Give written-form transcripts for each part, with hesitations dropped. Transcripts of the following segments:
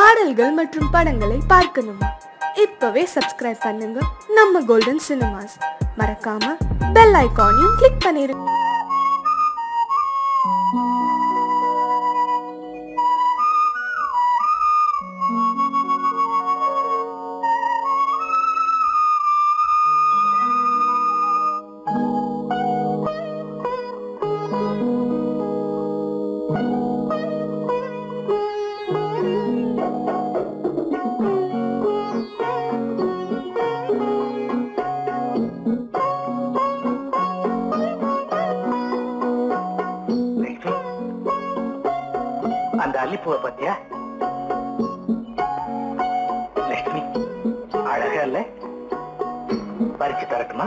பாடல்கள் மற்றும் படங்களை பார்க்கணுமா? இப்பவே சப்ஸ்கிரைப் பண்ணுங்க நம்ம கோல்டன் சினிமாஸ். மறக்காம பெல் ஐகானையும் கிளிக் பண்ணிருங்க. அந்த அல்லிப்பூவை பத்தியா? லட்சுமி அழகா இல்ல? பறிச்சு தரட்டுமா?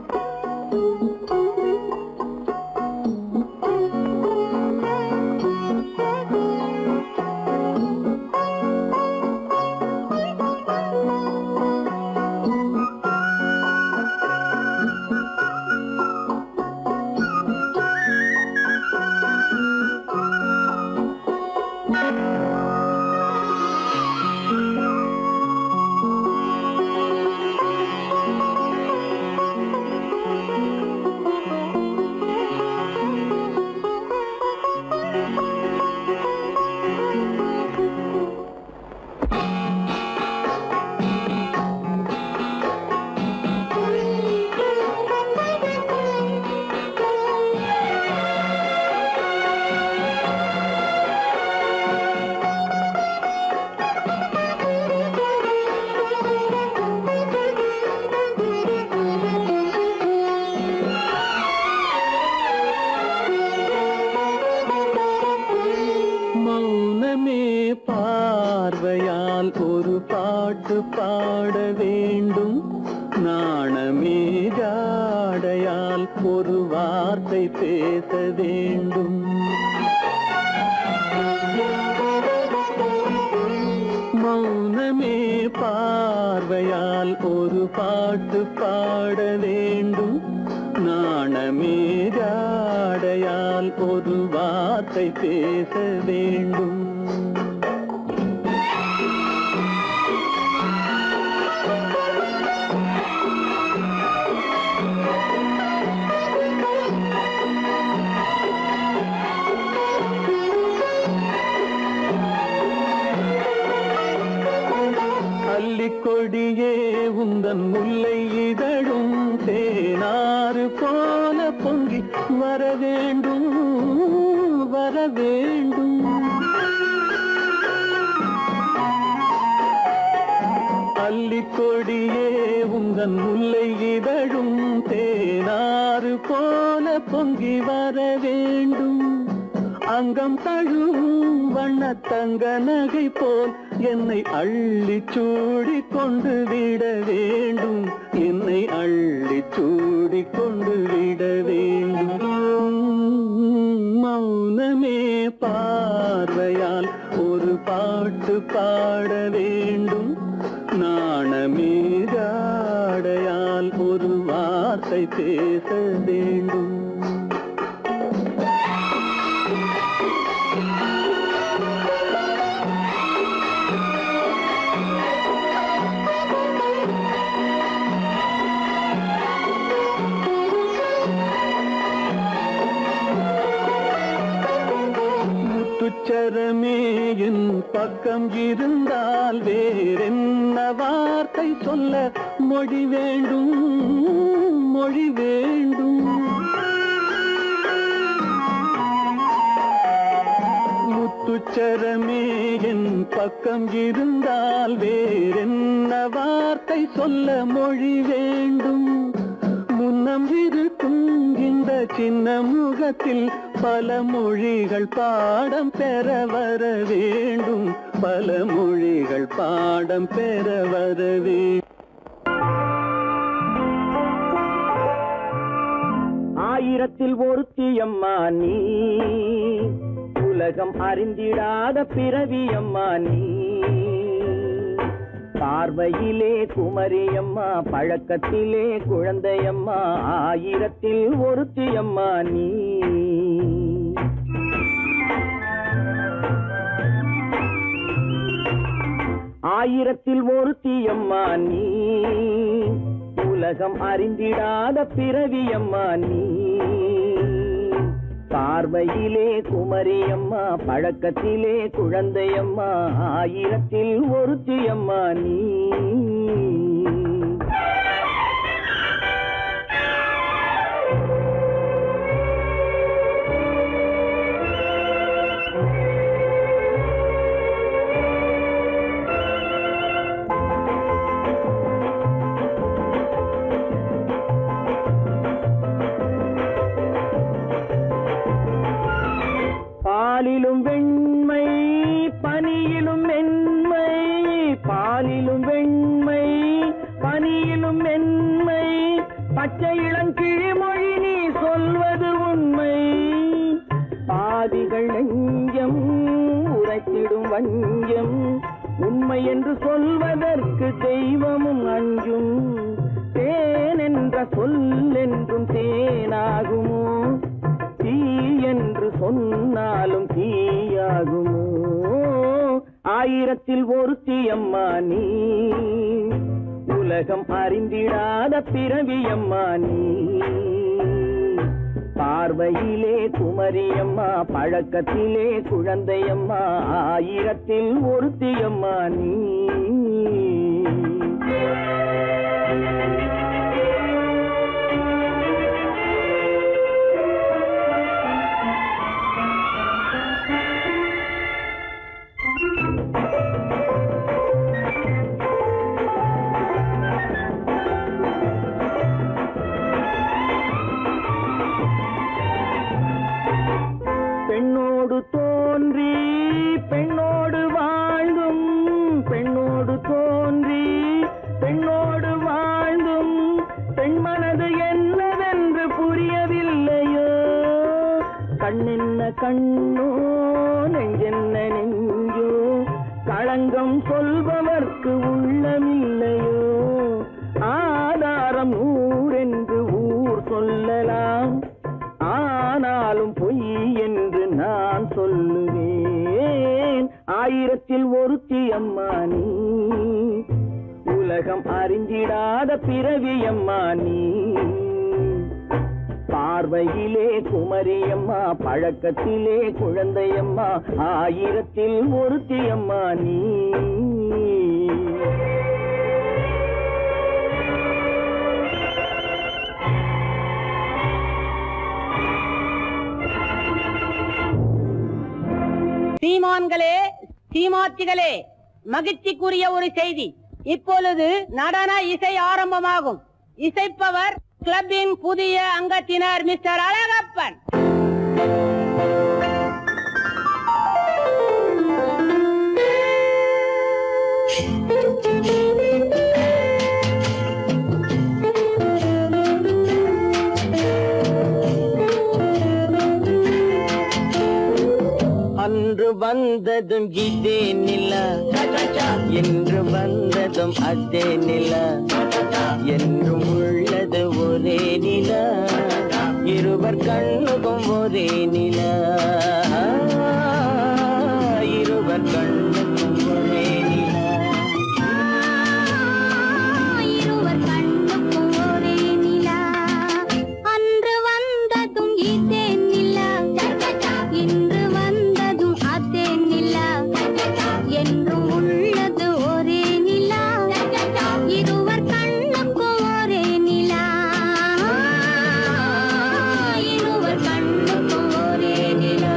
பார்வையால் ஒரு பாட்டு பாட வேண்டும், நாணமே ஜாடையால் ஒரு வார்த்தை பேச வேண்டும். மௌனமே பார்வையால் ஒரு பாட்டு பாட வேண்டும், நாணமே ஜாடையால் ஒரு வார்த்தை பேச வேண்டும். கொடியே உந்தன் முல்லை இதழும் தேனாறு போல பொங்கி வர வேண்டும், வர வேண்டும். அல்லிக்கொடியே உந்தன் முல்லை இதழும் தேனாறு போல பொங்கி வர வேண்டும். அங்கம் தழுவும் வண்ணத்தங்க நகை போல் என்னை அள்ளி சூடி கொண்டு விட வேண்டும், என்னை அள்ளி சூடி கொண்டு விட வேண்டும். மௌனமே பார்வையால் ஒரு பாட்டு பாட வேண்டும், நாணமே ஜாடையால் ஒரு வார்த்தை பேச வேண்டும். முத்துச்சரமே என் பக்கம் இருந்தால் வேறென்ன வார்த்தை சொல்ல மொழி வேண்டும், மொழி வேண்டும். முத்துச்சரமே என் பக்கம் இருந்தால் வேறென்ன வார்த்தை சொல்ல மொழி வேண்டும். முன்னம் இருக்கும் இந்த சின்ன முகத்தில் பல மொழிகள் பாடம் பெற வர வேண்டும், பல மொழிகள் பாடம் பெற வர வேண்டும். ஆயிரத்தில் ஒருத்தியம்மா நீ, உலகம் அறிந்திடாத பிறவியம்மா நீ. பார்வையிலே குமரியம்மா, பழக்கத்திலே குழந்தையம்மா, ஆயிரத்தில் ஒருத்தியம்மா நீ. ஆயிரத்தில் ஒருத்தியம்மா நீ உலகம் அறிந்திடாத பிறவியம்மா நீ பார்வையிலே குமரியம்மா பழக்கத்திலே குழந்தையம்மா ஆயிரத்தில் ஒருத்தியம்மா நீ பாலிலும் வெண்மை பனியிலும் மென்மை பாலிலும் வெண்மை பனியிலும் மென்மை பச்சை இளங்கிழிமொழி நீ சொல்வது உண்மை பாதிகள் நெஞ்சம் உரைத்திடும் வஞ்சம் உண்மை என்று சொல்வதற்கு தெய்வமும் அஞ்சும் தேன் என்ற சொல் என்றும் தேனாகுமோ தீ என்று சொன்னாலும் தீயாகுமோ ஆயிரத்தில் ஒருத்தியம்மா நீ உலகம் அறிந்திடாத பிறவியம்மா நீ பார்வையிலே குமரியம்மா பழக்கத்திலே குழந்தையம்மா ஆயிரத்தில் ஒருத்தியம்மா நீ பெண்ணோடு தோன்றி பெண்ணோடு வாழ்ந்தும் பெண்ணோடு தோன்றி பெண்ணோடு வாழ்ந்தும் பெண் மனது என்னவென்று புரியவில்லையோ கண்ணென்ன கண்ணோ நெஞ்சென்ன நெஞ்சோ களங்கம் சொல்பவர்க்கு உள்ளமில்லையோ ஆதாரம் ஊரென்று ஊர் சொல்லலாம் ஆனாலும் பொய் என்று நான் சொல்லுவேன் ஆயிரத்தில் ஒருத்தியம்மா நீ உலகம் அறிந்திடாத பிறவியம்மா நீ பார்வையிலே குமரியம்மா பழக்கத்திலே குழந்தையம்மா ஆயிரத்தில் ஒருத்தியம்மா நீ சீமான்களே சீமாத்திகளே மகிழ்ச்சிக்குரிய ஒரு செய்தி இப்பொழுது நடன இசை ஆரம்பமாகும் இசைப்பவர் கிளப்பின் புதிய அங்கத்தினர் மிஸ்டர் அழகப்பன் அன்று வந்ததும் இதே நிலா என்று வந்ததும் அதே நிலா என்றும் உள்ளது ஒரே நிலா இருவர் கண்ணுக்கும் ஒரே நிலா இருவர் கண்ணுக்கும் ஒரே நிலா இருவர் கண்ணுக்கும் ஒரே நிலா அன்று வந்ததும் இதே நிலா இன்று வந்ததும் அதே நிலா என்றும் உள்ளது ஒரே நிலா இருவர் கண்ணுக்கும் ஒரே நிலா இருவர் கண்ணுக்கும் ஒரே நிலா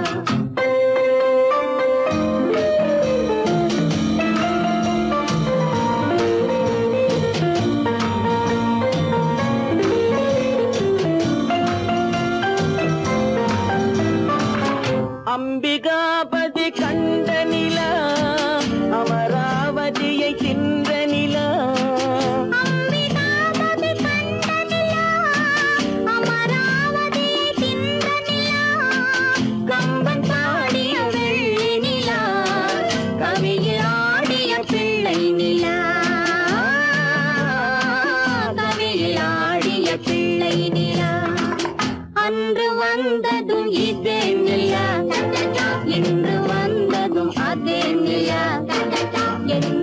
அம்பிகாபதி கண்ட நிலா அமராவதியை தின்ற நிலா அம்பிகாபதி கண்ட நிலா அமராவதியை தின்ற நிலா கம்பன் பாடிய வெள்ளி நிலா கவியில் ஆடிய பிள்ளை நிலா கவியில் ஆடிய பிள்ளை நிலா அன்று வந்ததும் இதே நிலா இன்று வந்ததும் அதே நிலா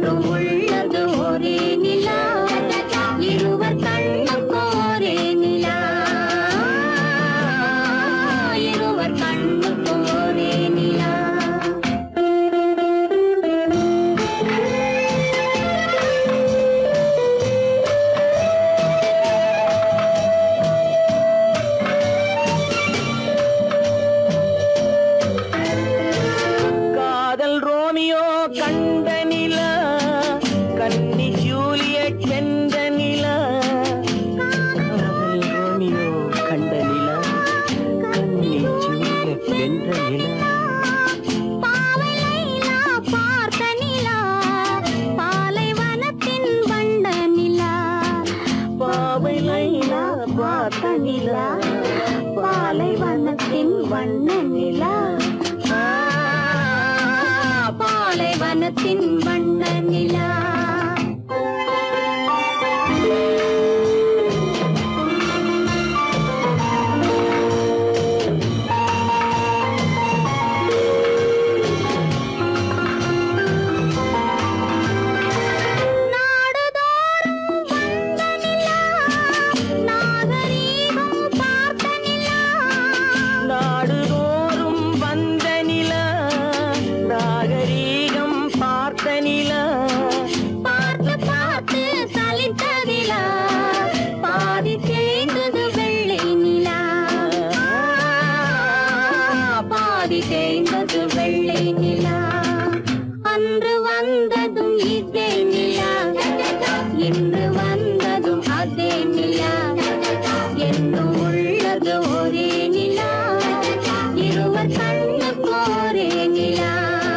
கண்ட நிலா கன்னி ஜூலியட் வென்ற நிலா காதல் ரோமியோ கண்ட நிலா கன்னி ஜூலியட் வென்ற நிலா பாவை லைலா பார்த்த நிலா பாலைவனத்தின் வண்ண நிலா பாவை லைலா பார்த்த நிலா பாலைவனத்தின் வண்ண நிலா பாலைவனத்தின் வண்ண நிலா தேய்ந்தது வெள்ளை நிலா அன்று வந்ததும் இதே நிலா இன்று வந்ததும் அதே நிலா என்றும் உள்ளது ஒரே நிலா இருவர் கண்ணுக்கு ஒரே நிலா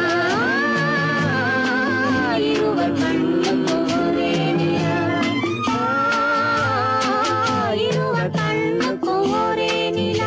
இருவர் கண்ணுக்கு ஒரே நிலா இருவர் கண்ணுக்கு ஒரே நிலா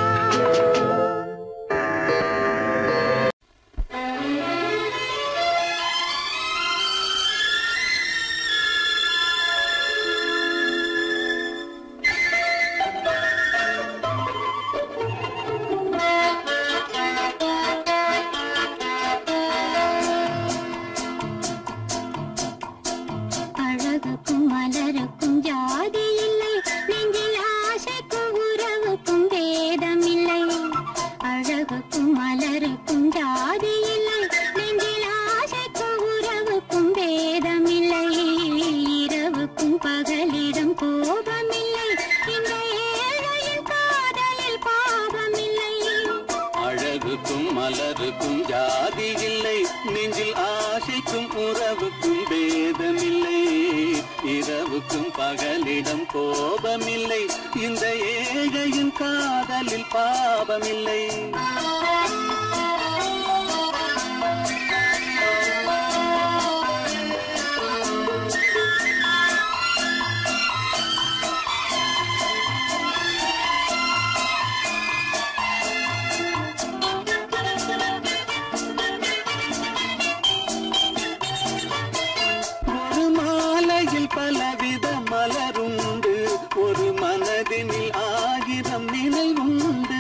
அழகுக்கும் மலருக்கும் ஜாதி இல்லை நெஞ்சில் ஆசைக்கும் உறவுக்கும் வேதமில்லை அழகுக்கும் மலருக்கும் ஜாதி இல்லை நெஞ்சில் ஆசைக்கும் உறவுக்கும் வேதமில்லை இரவுக்கும் பகலிடம் கோபமில்லை இந்த ஏழையின் காதலில் பாவமில்லை அழகுக்கும் மலருக்கும் ஜாதி இல்லை நெஞ்சில் ஆசைக்கும் உறவுக்கும் பேதமில்லை இரவுக்கும் பகலிடம் கோபமில்லை இந்த ஏழையின் காதலில் பாவமில்லை பலவித மலருண்டு ஒரு மனதினில் ஆயிரம் நினைவுண்டு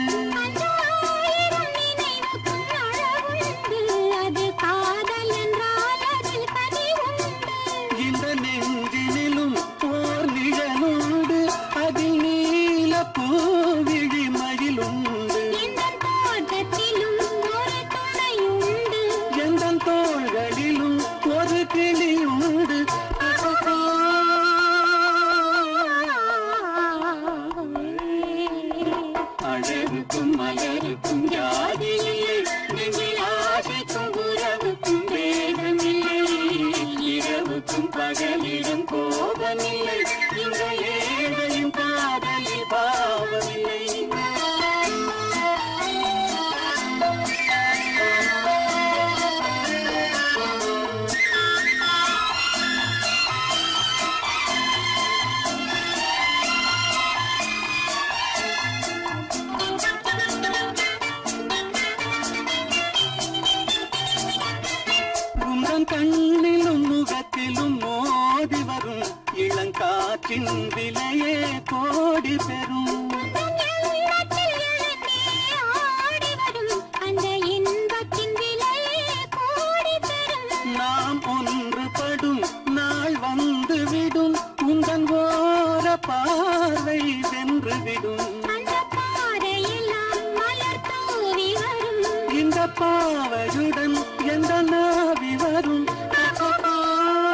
அது காதல் என்றால் அதில் கனிவுண்டு இந்த நெஞ்சினிலும் ஓர் நிழலுண்டு அதில் நீல பூவிழி மயிலுண்டு எந்தன் தோட்டத்திலும் ஒரு துணையுண்டு எந்தன் தோள்களிலும் ஒரு கிளியுண்டு அழகுக்கும் மலருக்கும் ஜாதி இல்லை நெஞ்சில் ஆசைக்கும் உறவுக்கும் வேதமில்லை இரவுக்கும் பகலிடம் கோபமில்லை இந்த ஏழையும் காதலில் பாவமில்லை கண்ணிலும் முகத்திலும் மோதி வரும் இளங்காற்றின் விலையே கோடி பெறும் அந்த இன்பத்தின் விலையே கோடி பெறும் நாம் ஒன்றுபடும் நாள் வந்து விடும் உந்தன் ஓர பார்வை வென்றுவிடும் அந்த பாறையெல்லாம் மலர் தூவி வரும் இந்த பாவையுடன் எந்த நாவி வரும்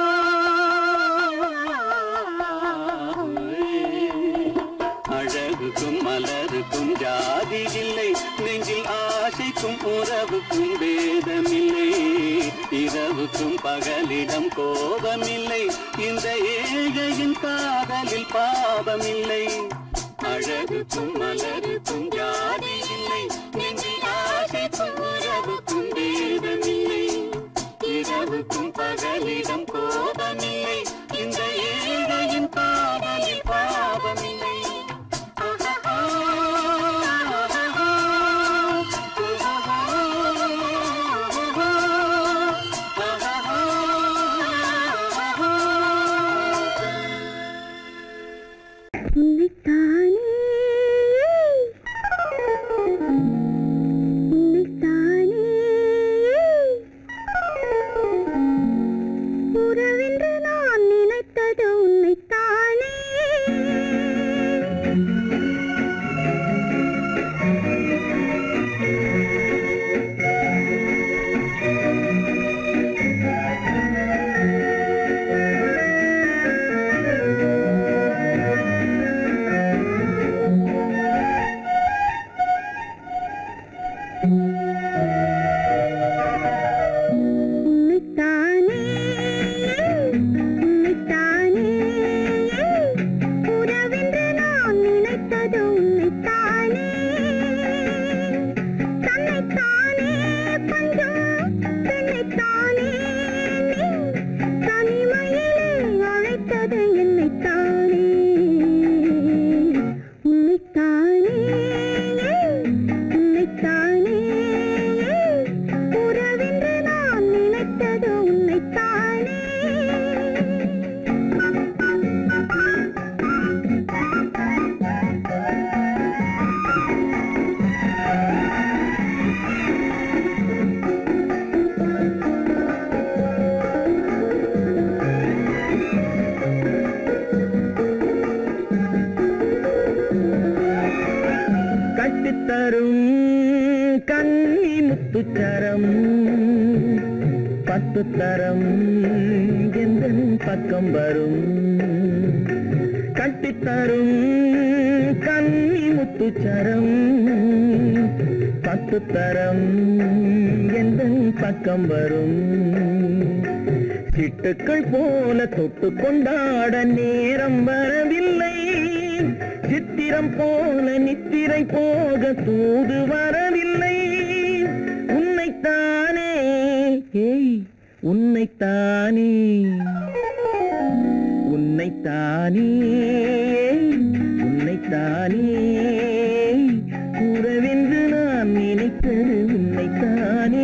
அழகு அழகுக்கும் மலருக்கும் ஜாதி இல்லை, நெஞ்சில் ஆசைக்கும் உறவுக்கும் பேதமில்லை, இரவுக்கும் பகலிடம் கோபமில்லை, இந்த ஏழையின் காதலில் பாவமில்லை. அழகுக்கும் மலருக்கும் ஜாதி இல்லை, நெஞ்சில் ஆசைக்கும் உறவுக்கும் பேதமில்லை, இரவுக்கும் பகலிடம் கோபமில்லை, இந்த ஏழையின் காதலில் பாவமில்லை. உறவென்று நான் நினைத்தது உன்னைத்தானே. முத்துச்சரம் பத்து தரம் எந்தன் பக்கம் வரும், கட்டித்தரும் கன்னி முத்துச்சரம் பத்து தரம் எந்தன் பக்கம் வரும். சிட்டுக்கள் போல தொட்டு கொண்டாட நேரம் வரவில்லை, சித்திரம் போல நித்திரை போக தூது வரவில்லை. உன்னைத்தானே ஏய் உன்னைத்தானே உன்னைத்தானே உன்னைத்தானே உறவென்று நான் நினைத்தது உன்னைத்தானே.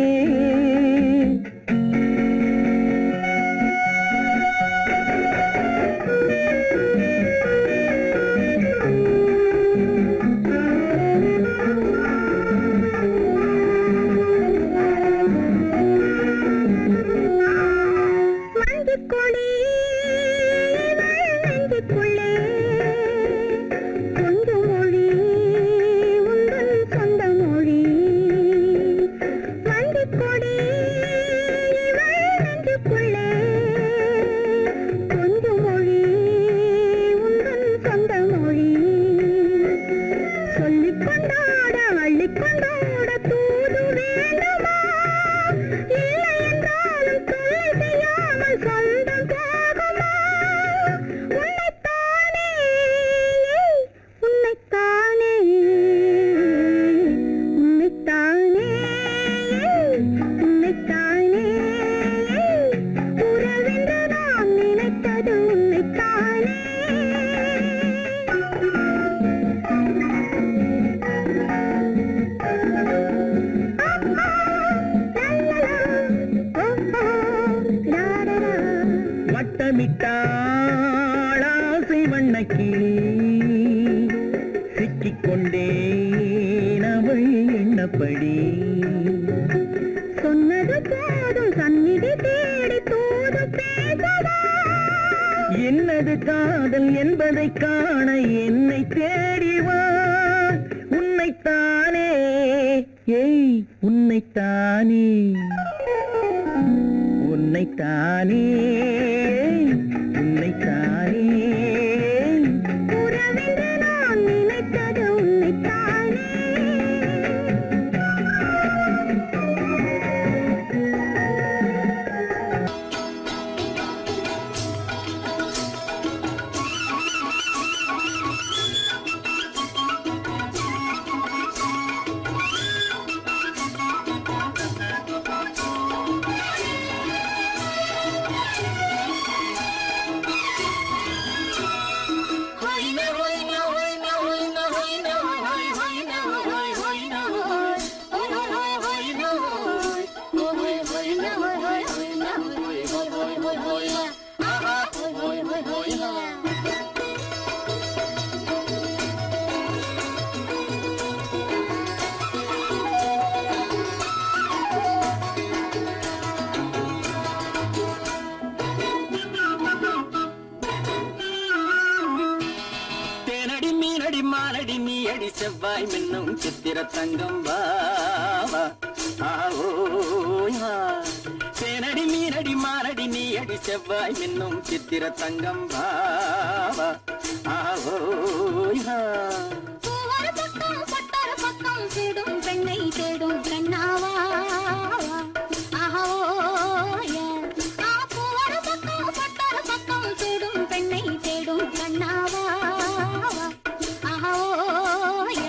என்னது காதல் என்பதை காண என்னை தேடிவா. உன்னைத்தானே ஏய் உன்னைத்தானே உன்னைத்தானே உன்னைத்தானே உறவென்று நான் நினைத்தது அடி செவ்வாய் மின்னும் சித்திர தங்கம் வாவா ஆவோயா தேனடி மீனடி மாரடி நீ அடி செவ்வாய் மின்னும் சித்திர தங்கம் வாவா ஆவோயா பூவர பக்கம் பட்டர பக்கம் தேடும் பெண்ணை தேடும் கண்ணாவா ஆஹோய பூவர பக்கம் பட்டர பக்கம் தேடும் பெண்ணை தேடும் கண்ணாவா ஆஹோய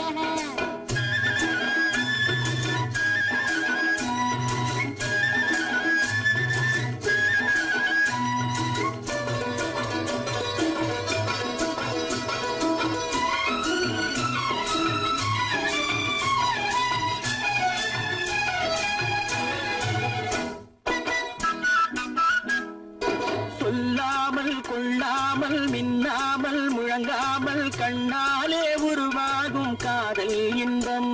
சொல்லாமல் கொள்ளாமல் மின்னாமல் முழங்காமல் கண்ணாலே உருவாகும் காதல் இன்பம்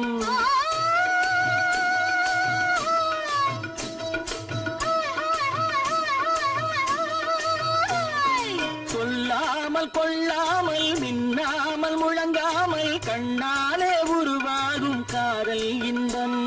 சொல்லாமல் கொள்ளாமல் மின்னாமல் முழங்காமல் கண்ணாலே உருவாகும் காதல் இன்பம்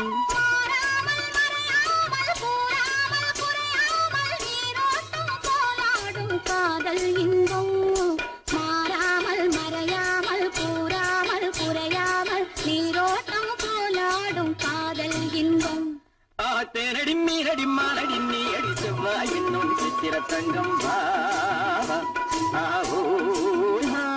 காதல் இன்பம் மாறாமல் மறையாமல் கூறாமல் குறையாமல் நீரோட்டம் போலாடும் காதல் இன்பம் தேனடி மீனடி மானடி நீ அடி செவ்வாய் என்னும் சித்திர தங்கம் வாவா ஆவோயா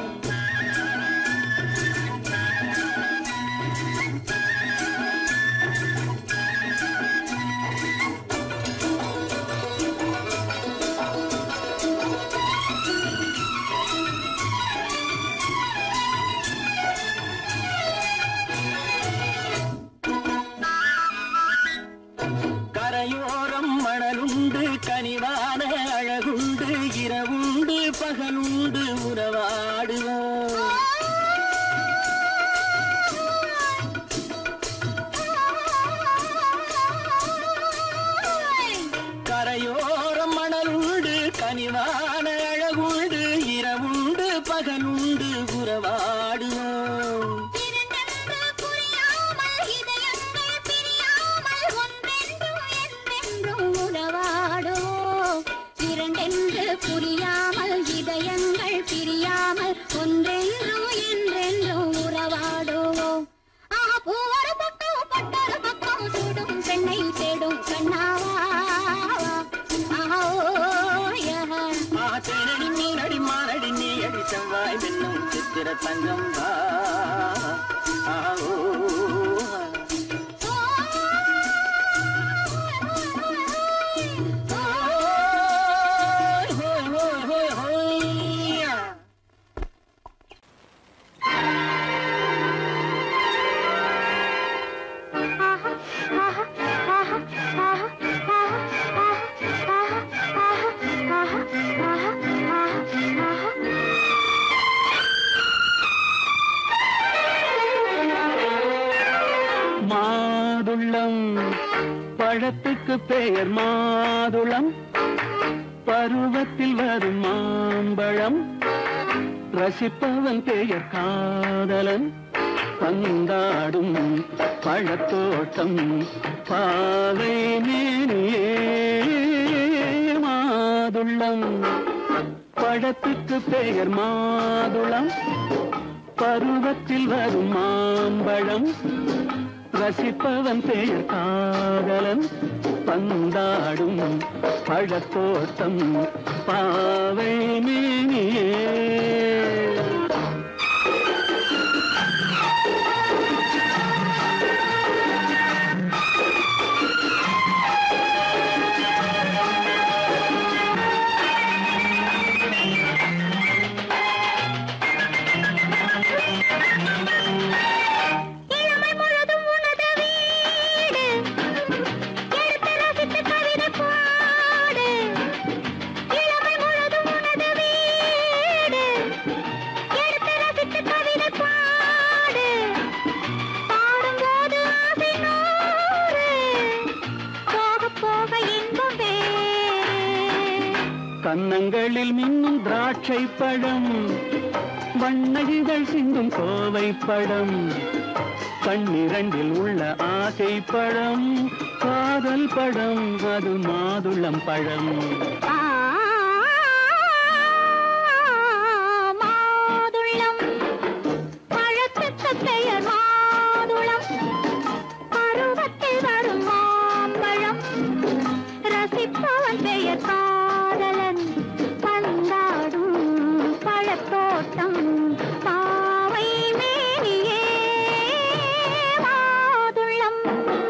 கரையோரம் மணலுண்டு கனிவான அழகுண்டு இரவுண்டு பகலுண்டு உறவாடுவோம் கரையோரம் மணலுண்டு கனிவான அழகுண்டு இரவுண்டு பகலுண்டு உறவாடுவோம் இரண்டென்று புரியாமல் இதயங்கள் பிரியாமல் ஒன்றென்றும் என்றென்றும் உறவாடுவோம் பூவர பக்கம் பட்டர பக்கம் சூடும் பெண்ணை தேடும் கண்ணாவா தேனடி மீனடி மானடி நீ அடி செவ்வாய் மின்னும் சித்திர தங்கம் ஆவோ மாதுளம் பழத்துக்கு பெயர் மாதுளம் பருவத்தில் வரும் மாம்பழம் ரசிப்பவன் பெயர் காதலன் பந்தாடும் பழத்தோட்டம் பாவை மேனியே மாதுளம் பழத்துக்கு பெயர் மாதுளம் பருவத்தில் வரும் மாம்பழம் ரசிப்பவன் பெயர் காதலன் பந்தாடும் பழத்தோட்டம் பாவை மேனியே கன்னங்களில் மின்னும் திராட்சை பழம், வண்ணகிகள் சிந்தும் கோவை பழம், கண்ணிரண்டில் உள்ள ஆசை பழம், காதல் பழம், அது மாதுளம் பழம். மாதுளம் பழத்துக்கு பெயர் மாதுளம், பருவத்தில் வரும் மாம்பழம், ரசிப்பவன் பெயர் காதலன், பந்தாடும் பழத்தோட்டம் பாவை மேனியே மாதுளம்.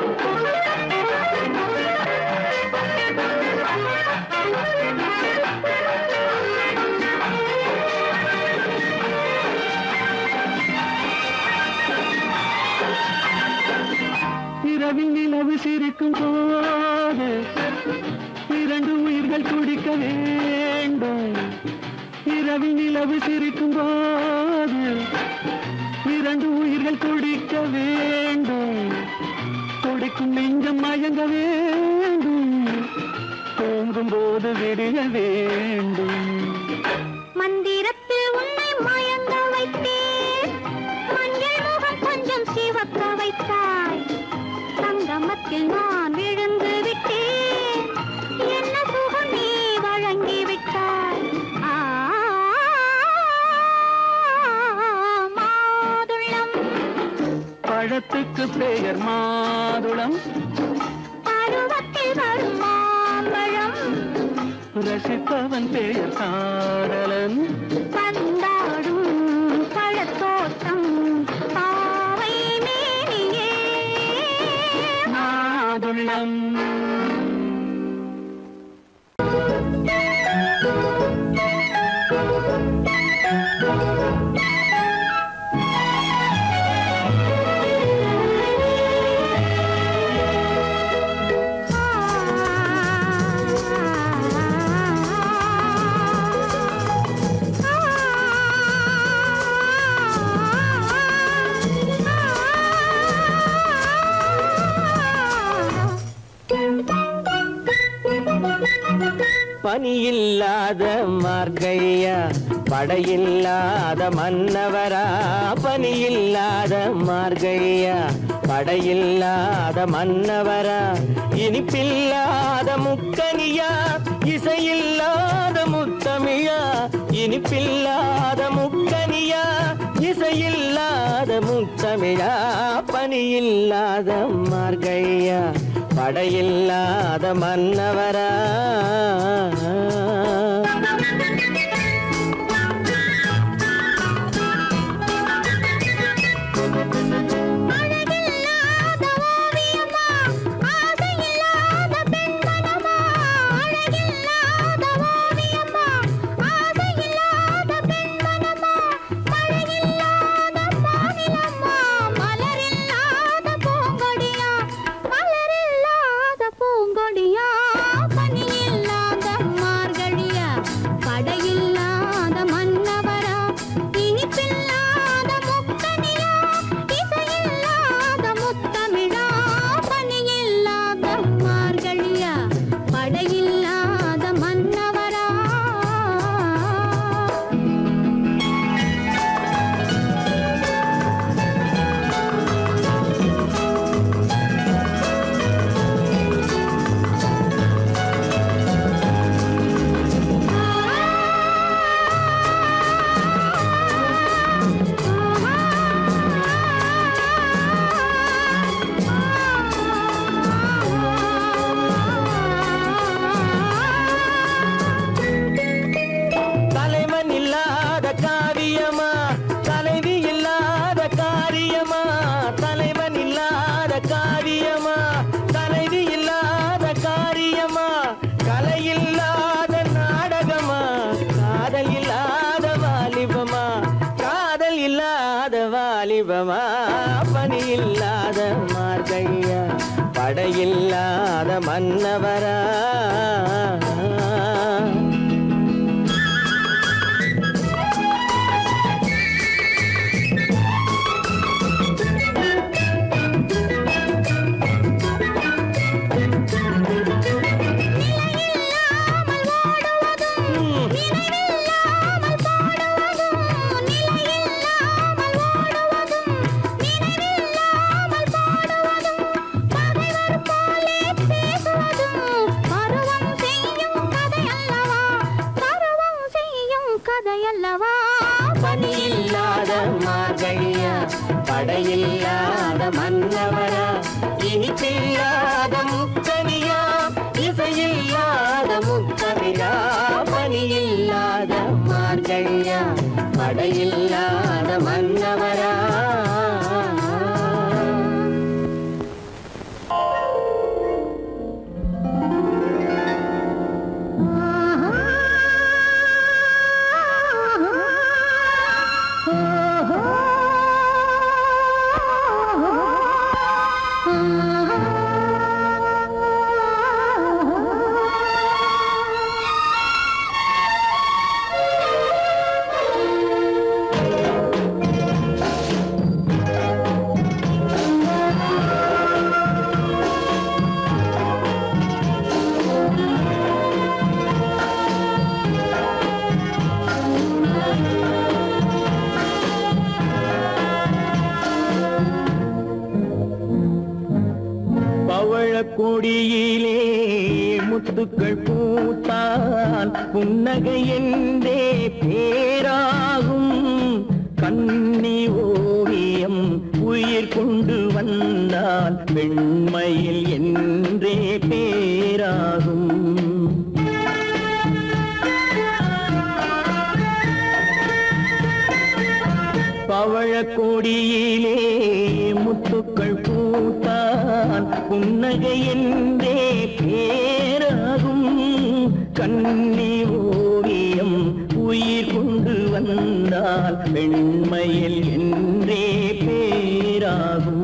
இரவில் நிலவு சிரிக்கும் போது இரண்டு உயிர்கள் துடிக்க வேண்டும். இரவில் நிலவு சிரிக்கும் போது இரண்டு உயிர்கள் துடிக்க வேண்டும். துடிக்கும் நெஞ்சம் மயங்க வேண்டும், தூங்கும் போது விடிய வேண்டும். மந்திரத்தில் உன்னை மயங்க வைத்தேன், மஞ்சள் முகம் கொஞ்சம் சிவக்க வைத்தாய், சங்கமத்தில் நான் விழுந்து விட்டேன், என்ன சுகம் நீ வழங்கி விட்டாய். மாதுளம் பழத்துக்கு பெயர் மாதுளம், பருவத்தில் வரும் மாம்பழம், ரசிப்பவன் பெயர் காதலன், பந்தாடும் பழத்தோட்டம் பாவை மேனியே மாதுளம். பனியில்லாத மார்கழியா, படையில்லாத மன்னவரா, பனியில்லாத மார்கழியா, படையில்லாத மன்னவரா, இனிப்பில்லாத முக்கனியா, இசையில்லாத முத்தமிழா, இனிப்பில்லாத முக்கனியா, இசையில்லாத முத்தமிழா, பனியில்லாத மார்கழியா, படையில்லாத மன்னவரா. அழகில்லாத ஓவியமா, ஆசையில்லாத பெண்மனமா, அழகில்லாத ஓவியமா, ஆசையில்லாத பெண்மனமா, மழையில்லாத மாநிலமா, மலரில்லாத பூங்கொடியா, மலரில்லாத பூங்கொடியா, பனியில்லாத மார்கழியா, படையில்லாத மன்னவரா, இனிப்பில்லாத முக்கனியா, இசையில்லாத முத்தமிழா, பனியில்லாத மார்கழியா, படையில்லாத மன்னவரா. தலைவன் இல்லாத காரியமா, தலைவி இல்லாத காரியமா, தலைவன் இல்லாத காரியமா, தலைவி இல்லாத காரியமா, கலையில்லாத நாடகமா, காதல் இல்லாத வாலிபமா, காதல் இல்லாத வாலிபமா, பனி இல்லாத மார்கழியா, படையில்லாத மன்னவரா. நிலையில்லாமல் ஓடுவதும் மார்கழியா படையில்லாத மன்னவரா இனிப்பில்லாத முக்கனியா இசையில்லாத முக்கவிரா பனியில்லாத மார்கழியா படையில்லாத மன்னவரா கொடியிலே முத்துக்கள் பூத்தால் புன்னகை என்றே பேராகும் கண்ணி ஓவியம் உயிர் கொண்டு வந்தால் பெண்மையில் என்றே பேராகும் பவழக்கொடியிலே முத்துக்கள் பூத்தான் புன்னகை என்றே பேராகும் கண்ணி ஓவியம் உயிர் கொண்டு வந்தால் பெண்மையில் என்றே பேராகும்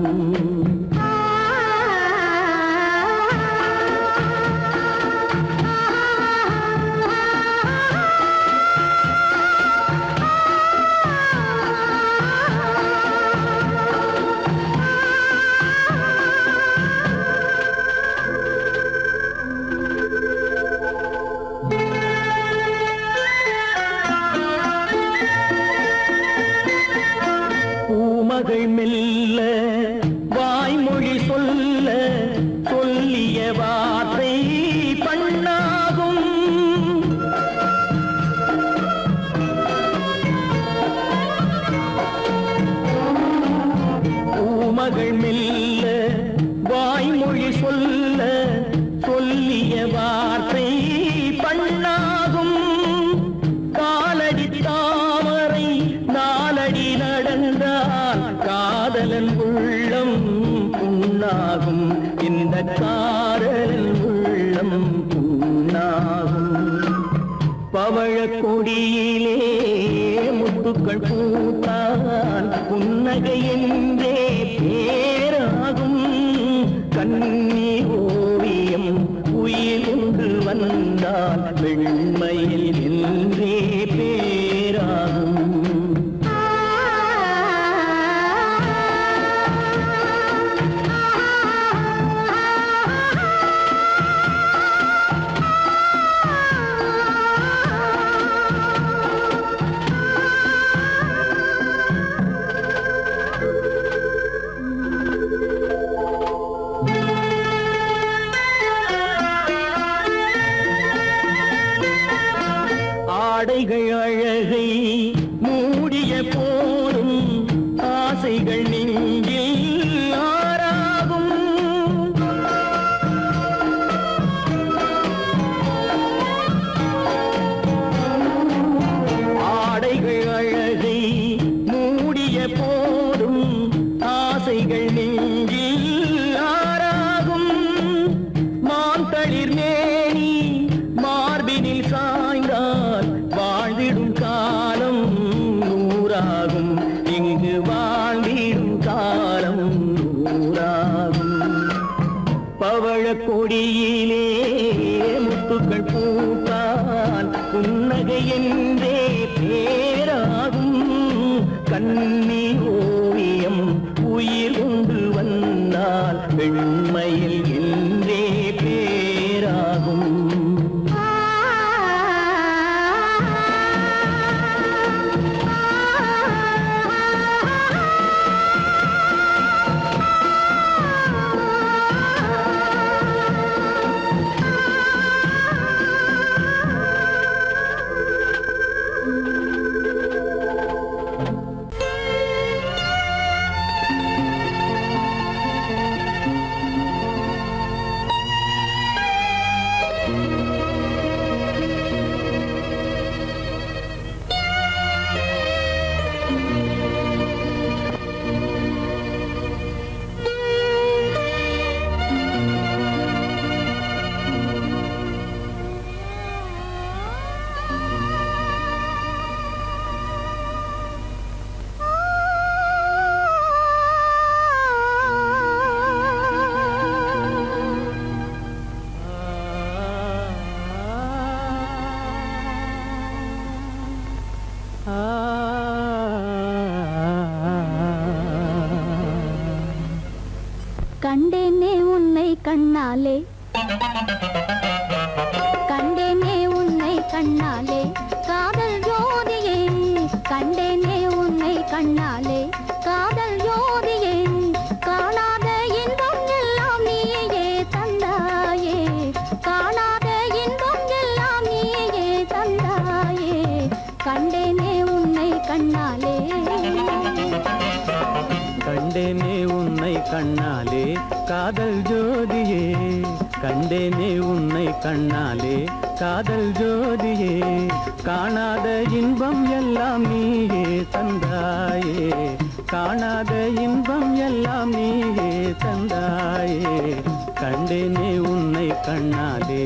மெல்ல வாய்மொழி சொல்ல சொல்லிய வார்த்தை பண்ணாகும் பூமகள் மெல்ல வாய்மொழி சொல்ல சொல்லிய வார்த்தை பண்ணாகும் காலடி தாமரை நாலடி நடந்தால் காதலன் உள்ளம் புண்ணாகும் இந்த காதலன் உள்ளம் புண்ணாகும் பவழக்கொடியிலே முத்துக்கள் பூத்தால் புன்னகை என்றே பேராகும் கண்ணி ஓவியம் உயிர் கொண்டு வந்தால் வெண்மையில் என்றே பேராகும் ஆடைகள் அழகை மூடிய போதும் ஆசைகள் நெஞ்சில் ஆறாகும் ஆடைகள் அழகை மூடிய போதும் ஆசைகள் நெஞ்சில் ஆறாகும் மாந்தளிர் மேனி மார்பினில் சாய்ந்தால் வாழ்ந்திடும் காலம் நூறாகும் இங்கு வாழ்ந்திடும் காலம் நூறாகும் பவழக்கொடியிலே முத்துக்கள் பூத்தால் புன்னகை என்றே பேராகும் கண்ணி ஓவியம் உயிர் கொண்டு வந்தால் பெண்மையில் என்றே பேராகும் கண்டேனே உன்னை கண்ணாலே கண்டேனே உன்னை கண்ணாலே காதல் ஜோதியே கண்டேனே உன்னை கண்ணாலே காதல் ஜோதியே காணாத இன்பம் எல்லாம் நீயே தந்தாயே காணாத இன்பம் எல்லாம் நீயே தந்தாயே கண்டேனே உன்னை கண்ணாலே கண்டேனே உன்னை கண்ணாலே காதல் ஜோதியே கண்டேனே உன்னை கண்ணாலே காதல் ஜோதியே காணாத இன்பம் எல்லாம் நீயே தந்தாயே காணாத இன்பம் எல்லாம் நீயே தந்தாயே கண்டேனே உன்னை கண்ணாலே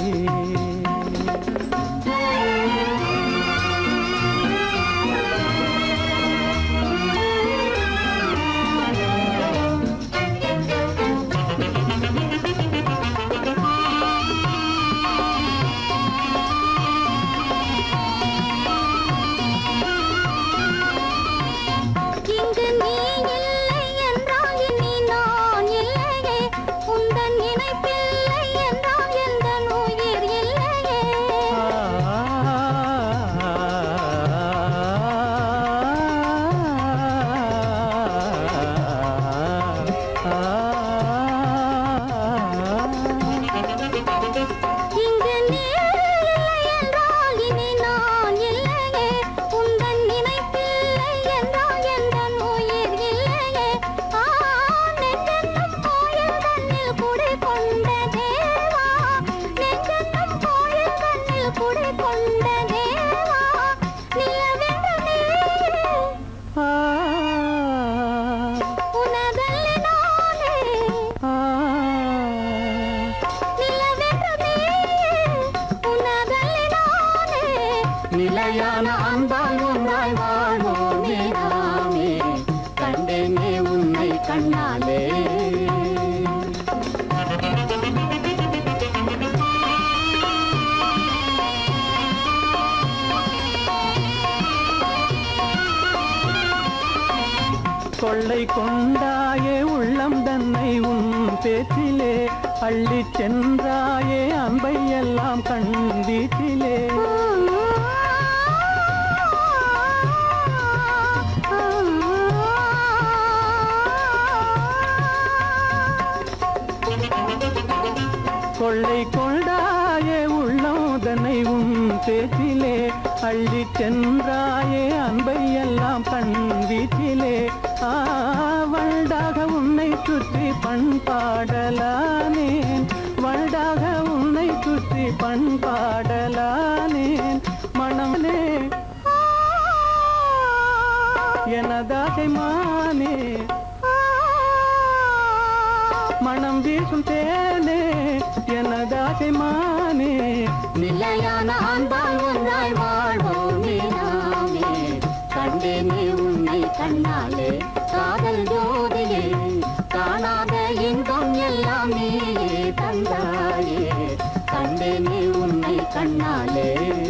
நிலையான அன்பால் ஒன்றாய் வாழ்வோமே நாமே கண்டேனே உன்னை கண்ணாலே கொள்ளை கொண்டாயே உள்ளம் தன்னை உன் பேச்சிலே அள்ளி சென்றாயே அன்பை எல்லாம் கண் வீட்டிலே கொள்ளை கொண்டாயே உள்ளம் தன்னை உன் பேச்சிலே அள்ளி சென்றாயே அன்பை எல்லாம் கண் வீட்டிலே வண்டாக உன்னை சுற்றி பண்பாடலானேன் வண்டாக உன்னை சுற்றி பண்பாடலானேன் மனமே எனதாசை மானே மனம் வீசும் தேனே எனதாசை மானே நிலையான அன்பால் ஒன்றாய் வாழ்வோமே நாமே கண்டேனே உன்னை கண்ணாலே காதல் ஜோதியே காணாத இன்பம் எல்லாம் நீயே தந்தாயே கண்டேனே உன்னை கண்ணாலே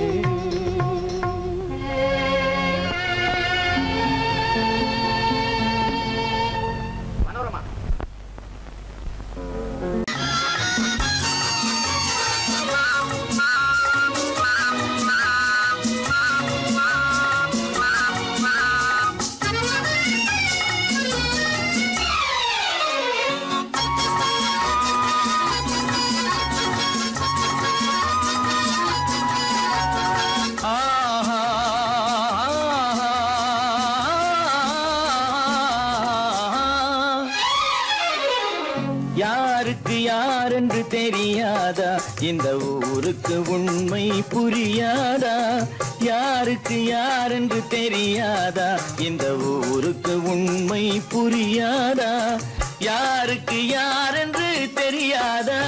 யாருக்கு யாரென்று தெரியாதா இந்த ஊருக்கு உண்மை புரியாதா யாருக்கு யாரென்று தெரியாதா இந்த ஊருக்கு உண்மை புரியாதா யாருக்கு யாரென்று தெரியாதா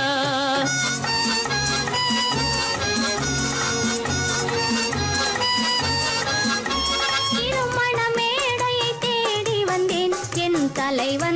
திருமண மேடையை தேடி வந்தேன் என் தலைவர்